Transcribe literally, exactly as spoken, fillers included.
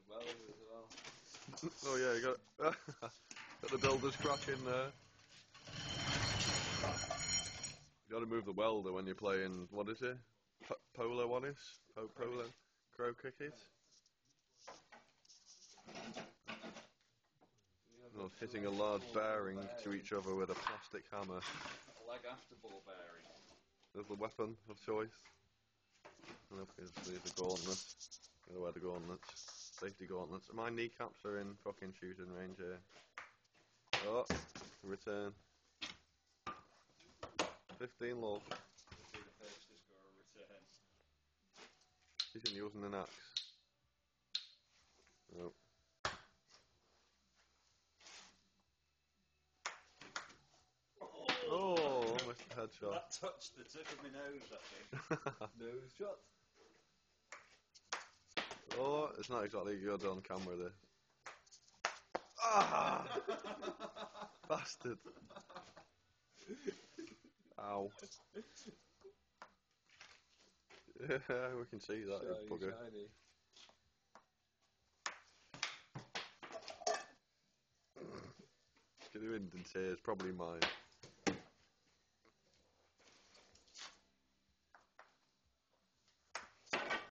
welder as well. Oh yeah, you got got the builder's crack in there. You got to move the welder when you're playing. What is it? P polo what is? Po polo crow cricket. Well, hitting a large bearing to each other with a plastic hammer. Like after ball bearing. There's the weapon of choice. And obviously the gauntlets. Gotta wear the gauntlets. Safety gauntlets. My kneecaps are in fucking shooting range here. Oh, return. fifteen love. This will be the first to score a return. He's using an axe. Oh. Oh, almost a headshot. That touched the tip of my nose, I think. Nose shot. Oh, it's not exactly good on camera, this. Ah! Bastard. Ow. Yeah, we can see that, Shiny, bugger. shiny. Get the wind and tears, probably mine.